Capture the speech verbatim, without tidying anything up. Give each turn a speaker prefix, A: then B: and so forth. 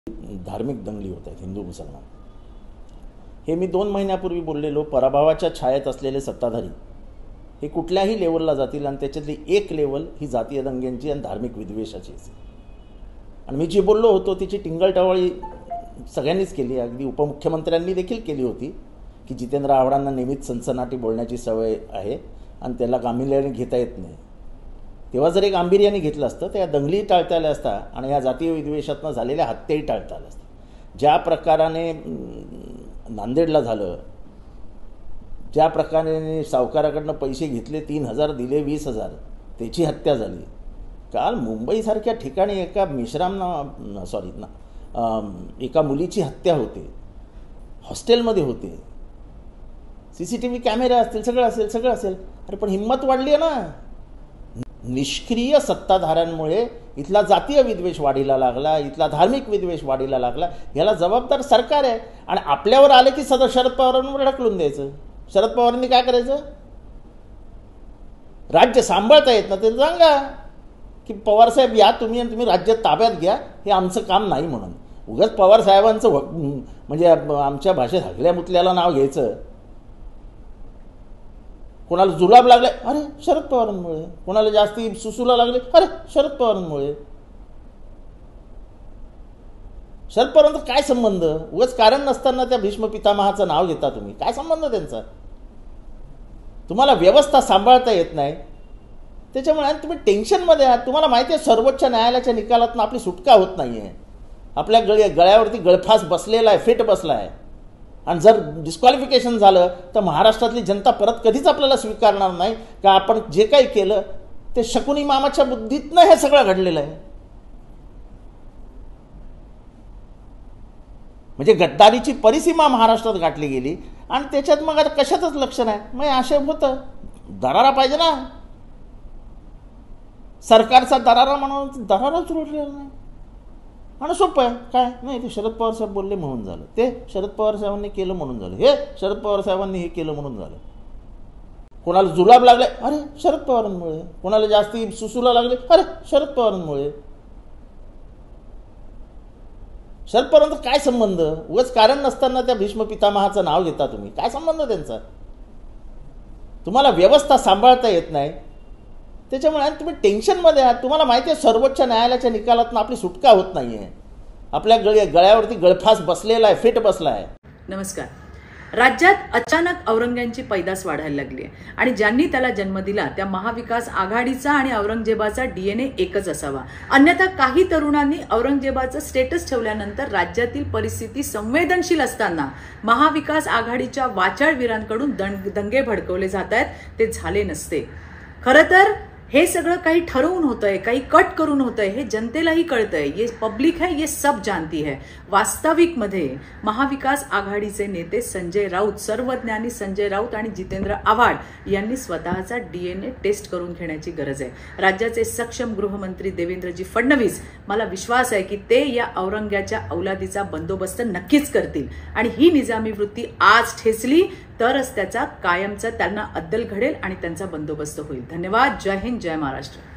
A: धार्मिक दंगली होत आहेत हिंदू मुसलमान। हे मी दोन महिन्यापूर्वी बोललेलो, पराभवाच्या छायेत असलेले सत्ताधारी हे कुठल्याही लेवलला जातील आणि त्याच्यातली एक लेवल ही जातीय दंग्यांची आणि धार्मिक विद्वेषाची असेल। आणि मी जी बोललो होतो तिची टिंगलटवाळी सगळ्यांनीच केली, अगदी उपमुख्यमंत्र्यांनी देखील केली होती की जितेंद्र आव्हाडांना नेहमीच सनसनाटी बोलण्याची सवय आहे आणि त्याला गांभीर्याने घेता येत नाही। तेव्हा जर एक गांभीर्याने घेतलं असतं तर या दंगली टाळता आल्या असता आणि या जातीय विद्वेषातनं झालेल्या हत्याही टाळता आल्या असत्या। ज्या प्रकाराने नांदेडला झालं, ज्या प्रकारे सावकाराकडनं पैसे घेतले, तीन हजार दिले वीस हजार, त्याची हत्या झाली। काल मुंबईसारख्या ठिकाणी एका मिश्राम ना सॉरी ना एका मुलीची हत्या होते, हॉस्टेलमध्ये होते, सी सी टी व्ही कॅमेरे असतील, सगळं असेल सगळं असेल अरे पण हिंमत वाढली आहे ना। निष्क्रिय सत्ताधाऱ्यांमुळे इथला जातीय विद्वेष वाढीला लागला, इथला धार्मिक विद्वेष वाढीला लागला। याला जबाबदार सरकार आहे आणि आपल्यावर आले की सदा शरद पवारांवर ढकलून द्यायचं। शरद पवारांनी काय करायचं? राज्य सांभाळता येत ना ते सांगा की पवारसाहेब या तुम्ही आणि तुम्ही राज्य ताब्यात घ्या, हे आमचं काम नाही म्हणून। उगाच पवारसाहेबांचं म्हणजे आमच्या भाषेत हगल्या मुतल्याला नाव घ्यायचं। कोणाला जुलाब लागले, अरे शरद पवारांमुळे, कोणाला जास्ती सुसूला लागले, अरे शरद पवारांमुळे। शरद पवारांचा काय संबंध? उगाच कारण नसताना त्या भीष्म पितामहाचं नाव घेता तुम्ही, काय संबंध त्यांचा? तुम्हाला व्यवस्था सांभाळता येत नाही त्याच्यामुळे तुम्ही टेन्शनमध्ये आहात। तुम्हाला माहिती आहे सर्वोच्च न्यायालयाच्या निकालातून आपली सुटका होत नाही आहे, आपल्या गळ्या गळ्यावरती गळफास बसलेला आहे, फिट बसला आहे। आणि जर डिस्क्वालिफिकेशन झालं तर महाराष्ट्रातली जनता परत कधीच आपल्याला स्वीकारणार नाही का आपण जे काही केलं ते शकुनी मामाच्या बुद्धीतनं हे सगळं घडलेलं आहे। म्हणजे गद्दारीची परिसीमा महाराष्ट्रात गाठली गेली आणि त्याच्यात मग आता कशातच लक्ष नाही। मग आक्षेप होतं दरारा पाहिजे ना, सरकारचा दरारा म्हणून दराराच रोडलेला नाही। आणि सोपं आहे काय नाही, ते शरद पवार साहेब बोलले म्हणून झालं, ते शरद पवार साहेबांनी केलं म्हणून झालं, हे शरद पवार साहेबांनी हे केलं म्हणून झालं। कोणाला जुलाब लागले, अरे शरद पवारांमुळे, कोणाला जास्ती सुसूला लागले, अरे शरद पवारांमुळे। शरद पवारांचा काय संबंध? उगाच कारण नसताना त्या भीष्म पितामहाचं नाव घेता तुम्ही, काय संबंध त्यांचा? तुम्हाला व्यवस्था सांभाळता येत नाही त्याच्यामुळे तुम्ही टेन्शनमध्ये आहात। तुम्हाला माहिती आहे सर्वोच्च न्यायालयाच्या निकालातून आपली सुटका होत नाही आहे, आपल्या गळ्या गळ्यावरती गळफास बसलेला आहे, फिट बसला आहे।
B: नमस्कार। राज्यात अचानक औरंग्यांची पैदास वाढायला लागली आहे आणि ज्यांनी त्याला जन्म दिला त्या महाविकास आघाडीचा आणि औरंगजेबाचा डीएनए एकच असावा। अन्यथा काही तरुणांनी औरंगजेबाचं स्टेटस ठेवल्यानंतर राज्यातील परिस्थिती संवेदनशील असताना महाविकास आघाडीच्या वाचाळवीरांकडून दंगे भडकवले जात आहेत, ते झाले नसते। खरं तर हे सगळं काही ठरवून होतंय, काही कट करून होतंय, हे जनतेलाही कळतंय। ये पब्लिक है, ये सब जानती है। वास्तविक मध्ये महाविकास आघाडीचे नेते संजय राऊत, सर्वज्ञानी संजय राऊत आणि जितेंद्र आव्हाड यांनी स्वतःचा डीएनए टेस्ट करून घेण्याची गरज आहे। राज्याचे सक्षम गृहमंत्री देवेंद्रजी फडणवीस, मला विश्वास आहे की ते या औरंग्याच्या औलादीचा बंदोबस्त नक्कीच करतील आणि ही निजामी वृत्ती आज ठेचली तरच त्याचा कायमचा त्यांना अद्दल घडेल आणि त्यांचा बंदोबस्त होईल। धन्यवाद। जय हिंद, जय महाराष्ट्र।